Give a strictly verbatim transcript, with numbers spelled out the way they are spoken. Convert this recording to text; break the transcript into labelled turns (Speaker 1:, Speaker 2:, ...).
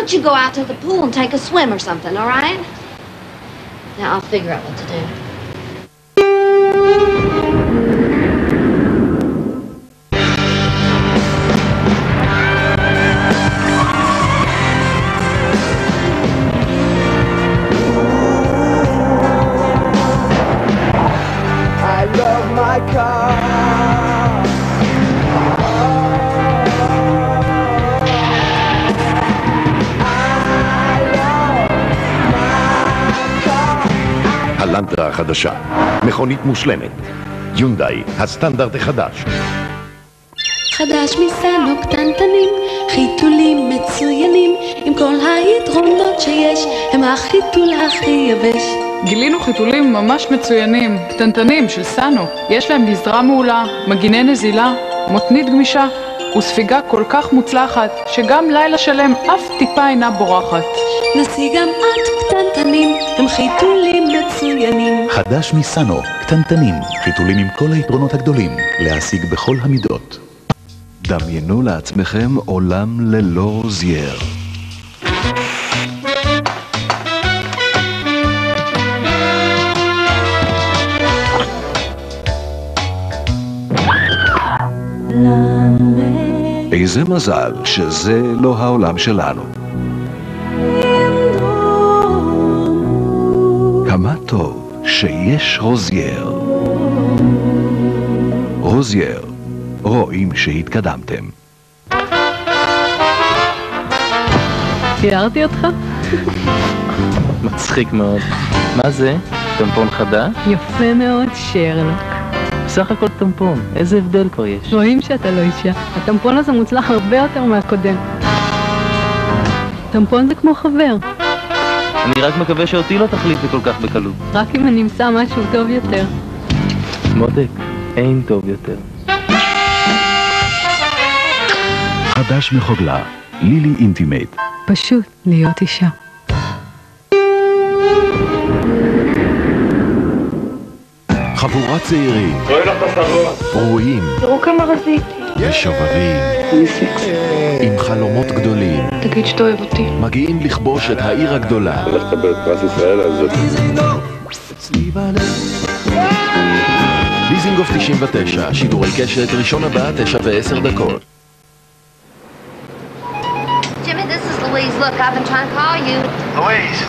Speaker 1: don't you go out to the pool and take a swim or something, all right? Now I'll figure out what to do.
Speaker 2: I love my car.
Speaker 3: הלנטרה החדשה, מכונית מושלמת. יונדאי, הסטנדרט החדש.
Speaker 4: חדש מסנו קטנטנים, חיתולים מצוינים, עם כל היתרונות שיש, הם החיתול הכי יבש.
Speaker 5: גילינו חיתולים ממש מצוינים, קטנטנים של סנו. יש להם גזרה מעולה, מגיני נזילה, מותנית גמישה, וספיגה כל כך מוצלחת, שגם לילה שלם אף טיפה אינה בורחת.
Speaker 4: נסי גם את קטנטנים, הם חיתולים מצוינים.
Speaker 6: חדש מסנו, קטנטנים, חיתולים עם כל היתרונות הגדולים, להשיג בכל המידות.
Speaker 7: דמיינו לעצמכם עולם ללא רוזייר. איזה מזל שזה לא העולם שלנו. כמה טוב שיש רוזייר. רוזייר, רואים שהתקדמתם.
Speaker 8: תיארתי אותך?
Speaker 9: מצחיק מאוד. מה זה? טמפון חדש?
Speaker 8: יפה מאוד, שרלוק.
Speaker 9: בסך הכל טמפון, איזה הבדל כבר יש?
Speaker 8: רואים שאתה לא אישה. הטמפון הזה מוצלח הרבה יותר מהקודם. טמפון זה כמו חבר.
Speaker 9: אני רק מקווה שאותי לא תחליט זה כל כך בקלות.
Speaker 8: רק אם אני אמצא משהו טוב יותר.
Speaker 9: מותק, אין טוב יותר.
Speaker 6: חדש מחוגלה, לילי אינטימייט.
Speaker 8: פשוט להיות אישה.
Speaker 3: חבורת צעירים, פרועים,
Speaker 8: תראו כמה רזיתי.
Speaker 3: משובבים, עם חלומות גדולים,
Speaker 8: תגיד שאתה אוהב אותי.
Speaker 3: מגיעים לכבוש את העיר הגדולה.
Speaker 10: הולך לקבל את פרס ישראל על זה.
Speaker 3: דיזינגוף תשעים ותשע, שידורי קשת, ראשון הבא, תשע ועשר דקות.
Speaker 1: Jimmy, this is Louise. Look, I've been trying to call you.
Speaker 11: Louise,